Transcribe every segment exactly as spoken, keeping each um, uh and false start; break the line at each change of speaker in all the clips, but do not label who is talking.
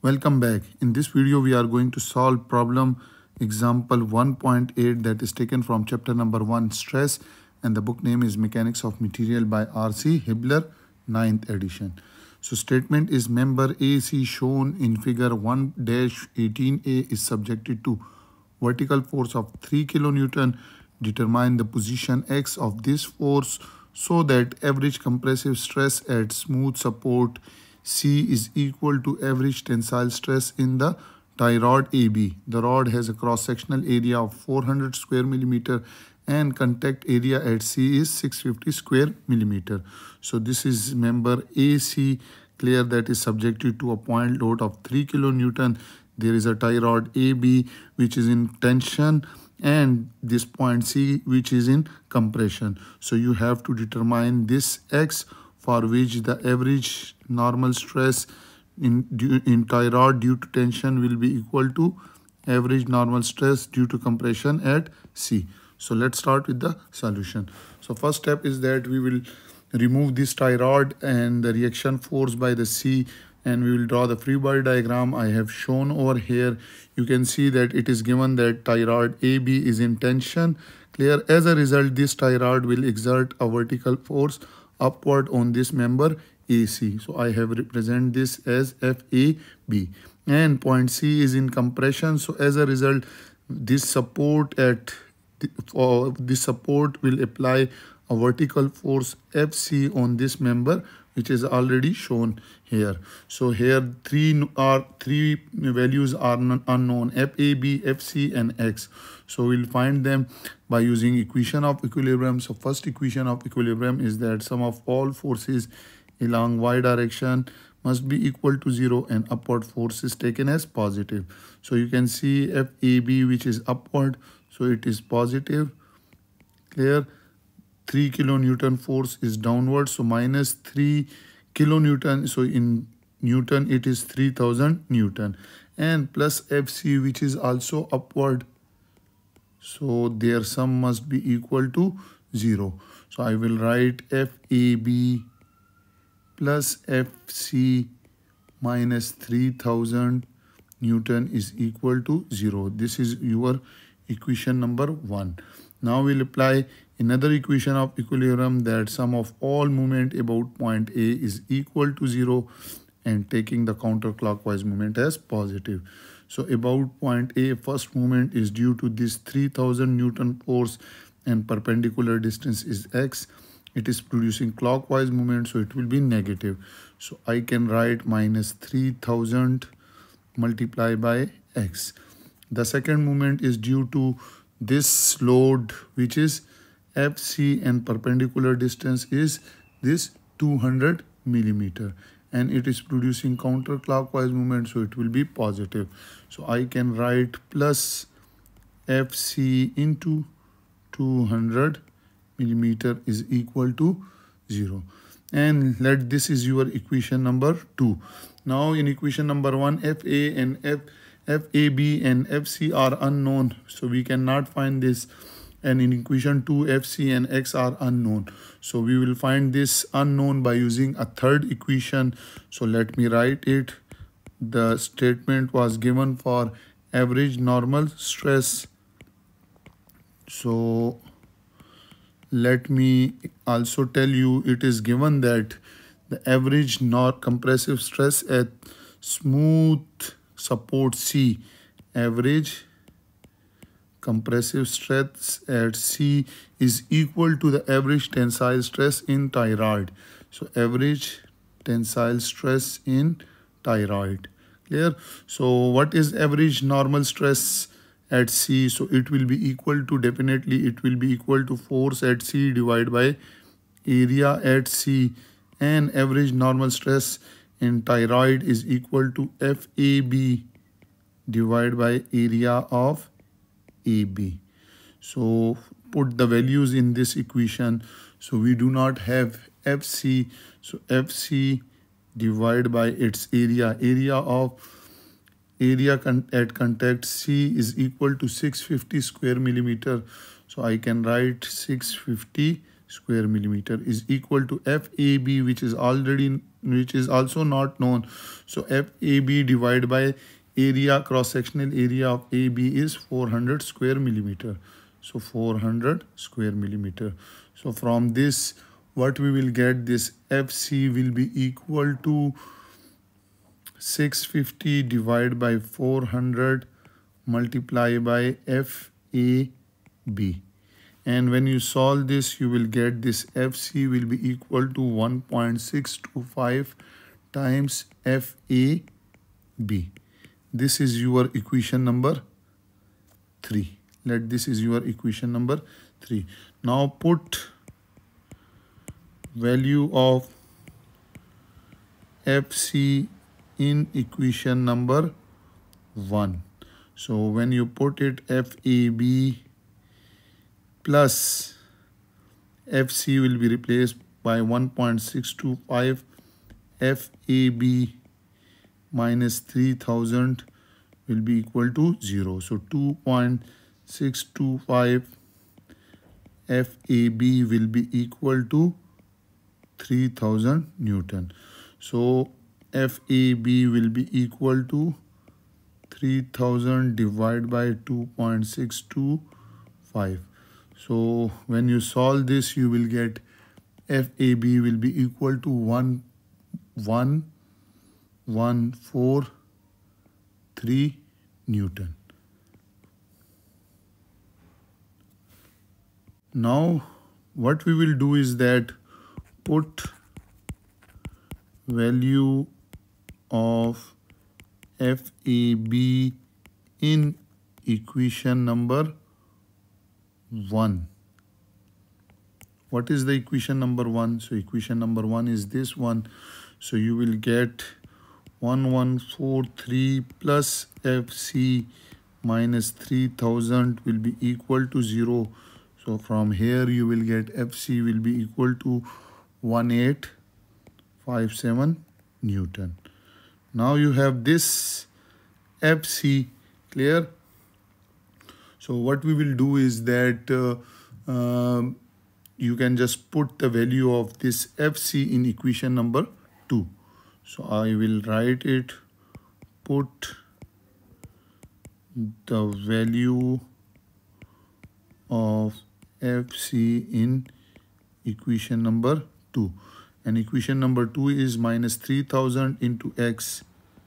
Welcome back. In this video, we are going to solve problem example one point eight that is taken from chapter number one, stress, and the book name is Mechanics of Material by R C Hibbeler, ninth edition. So statement is member A C shown in figure one dash eighteen A is subjected to vertical force of three kilonewton. Determine the position X of this force so that average compressive stress at smooth support C is equal to average tensile stress in the tie rod A B. The rod has a cross-sectional area of four hundred square millimeter and contact area at C is six hundred fifty square millimeter. So this is member A C, clear, that is subjected to a point load of three kilonewton. There is a tie rod A B which is in tension and this point C which is in compression. So you have to determine this X for which the average normal stress in, in tie rod due to tension will be equal to average normal stress due to compression at C. So let's start with the solution. So first step is that we will remove this tie rod and the reaction force by the C, and we will draw the free body diagram I have shown over here. You can see that it is given that tie rod A B is in tension. Clear. As a result, this tie rod will exert a vertical force upward on this member A C. So I have represent this as F A B. And point C is in compression. So as a result, this support at or this support will apply a vertical force F C on this member, which is already shown here. So here three are three values are unknown: F A B, F C, and X. So we'll find them by using equation of equilibrium. So first equation of equilibrium is that sum of all forces along y direction must be equal to zero and upward force is taken as positive. So you can see F A B, which is upward, so it is positive. Clear. three kilonewton force is downward, so minus three kilonewton, so in Newton it is three thousand Newton, and plus F C, which is also upward, so their sum must be equal to zero. So I will write F A B plus F C minus three thousand Newton is equal to zero. This is your equation number one. Now we'll apply another equation of equilibrium, that sum of all movement about point A is equal to zero and taking the counterclockwise movement as positive. So about point A, first movement is due to this three thousand Newton force and perpendicular distance is X. It is producing clockwise movement, so it will be negative. So I can write minus three thousand multiplied by X. The second movement is due to this load, which is F C, and perpendicular distance is this two hundred millimeter, and it is producing counterclockwise movement, so it will be positive. So I can write plus F C into two hundred millimeter is equal to zero, and let this is your equation number two. Now in equation number one, F A and F F A B and F C are unknown, so we cannot find this. And in equation two, F C and X are unknown. So we will find this unknown by using a third equation. So let me write it. The statement was given for average normal stress. So let me also tell you, it is given that the average nor compressive stress at smooth support C, average compressive stress at C is equal to the average tensile stress in tie rod. So average tensile stress in tie rod. Clear? So what is average normal stress at C? So it will be equal to, definitely it will be equal to force at C divided by area at C, and average normal stress in tie rod is equal to F A B divided by area of A B. So put the values in this equation. So we do not have F C, so F C divided by its area, area of area con at contact C is equal to six hundred fifty square millimeter. So I can write six hundred fifty square millimeter is equal to F A B, which is already which is also not known. So F A B divided by area, cross-sectional area of A B is four hundred square millimeter. So four hundred square millimeter. So from this, what we will get, this F C will be equal to six hundred fifty divided by four hundred multiplied by F A B. And when you solve this, you will get this F C will be equal to one point six two five times F A B. This is your equation number three. Let this is your equation number three. Now put value of F C in equation number one. So when you put it, F A B plus F C will be replaced by one point six two five, F A B minus three thousand will be equal to zero. So two point six two five F A B will be equal to three thousand Newton. So F A B will be equal to three thousand divided by two point six two five. So when you solve this, you will get F A B will be equal to one one one four three Newton. Now what we will do is that put value of F A B in equation number one. What is the equation number one? So equation number one is this one. So you will get one one four three plus F C minus three thousand will be equal to zero. So from here you will get F C will be equal to one eight five seven Newton. Now you have this F C, clear? So what we will do is that uh, uh, you can just put the value of this F C in equation number two. So I will write it, put the value of F C in equation number two. And equation number two is minus three thousand into X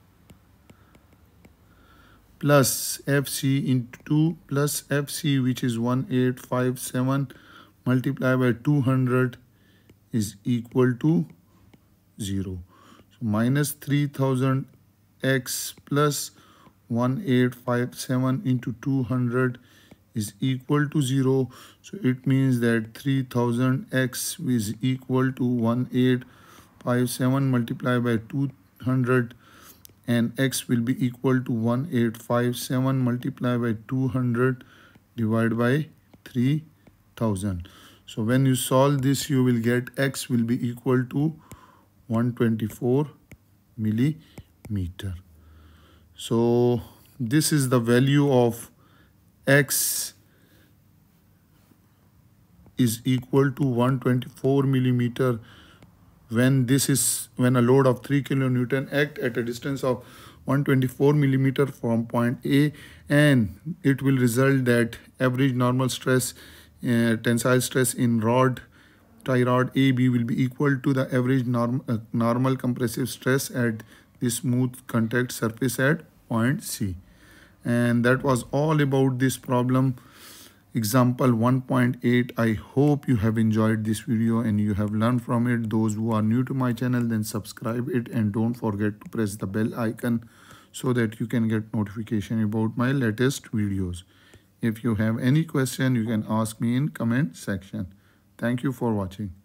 plus F C into two plus F C, which is one eight five seven multiplied by two hundred is equal to zero. So minus three thousand X plus one eight five seven into two hundred is equal to zero. So it means that three thousand X is equal to one eight five seven multiplied by two hundred, and X will be equal to one eight five seven multiplied by two hundred divided by three thousand. So when you solve this, you will get X will be equal to one hundred twenty-four millimeter. So this is the value of X is equal to one hundred twenty-four millimeter when this is when a load of three kilonewton act at a distance of one hundred twenty-four millimeter from point A, and it will result that average normal stress, uh, tensile stress in rod tie rod A B will be equal to the average norm, uh, normal compressive stress at the smooth contact surface at point C. And that was all about this problem, example one point eight. I hope you have enjoyed this video and you have learned from it. Those who are new to my channel, then subscribe it and don't forget to press the bell icon so that you can get notification about my latest videos. If you have any question, you can ask me in comment section. Thank you for watching.